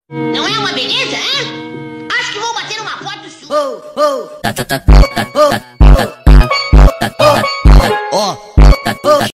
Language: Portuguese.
Não é uma beleza, hein? Acho que vou bater uma foto sua. Oh, oh,